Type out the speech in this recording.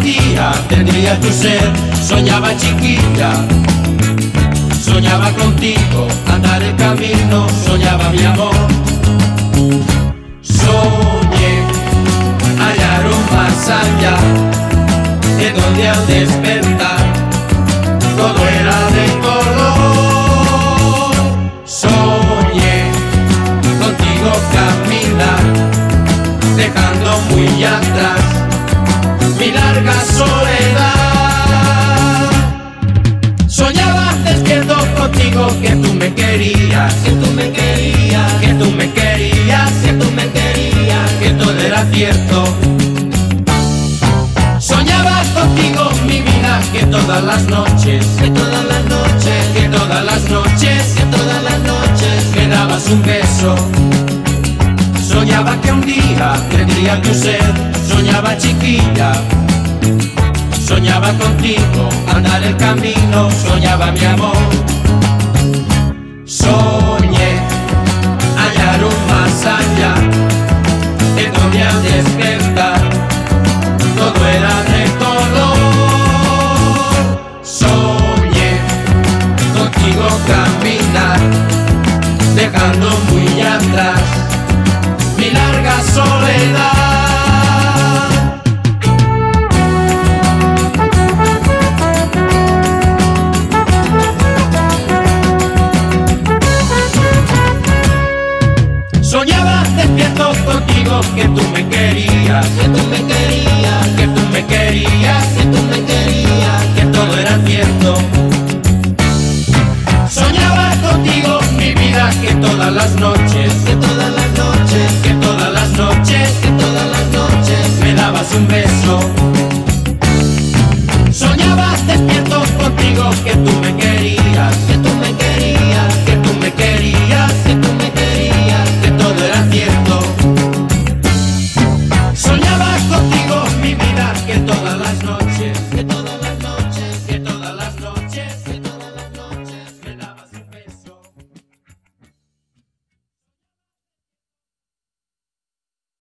día tendría tu ser. Soñaba chiquilla, soñaba contigo, andar el camino, soñaba mi amor. Soñé hallar un más allá, de donde al despertar todo era de color. Soñé contigo caminar, dejando muy atrás mi larga soledad. Soñaba despierto contigo que tú me querías, que tú me querías, que tú me querías, que tú me querías, que todo era cierto. Soñaba contigo mi vida, que todas las noches, que todas las noches, que todas las noches, que todas las noches me dabas un beso. Soñaba que un día tendría tu ser, soñaba chiquilla, soñaba contigo, andar el camino, soñaba mi amor. Soñé hallar un más allá, de donde al despertar todo era de color. Soñé contigo caminar, dejando muy atrás mi larga soledad. Soñaba despierto contigo que tú me querías, que tú me querías, que tú me querías, que tú me querías, que todo era cierto. Soñaba contigo mi vida, que todas las noches, que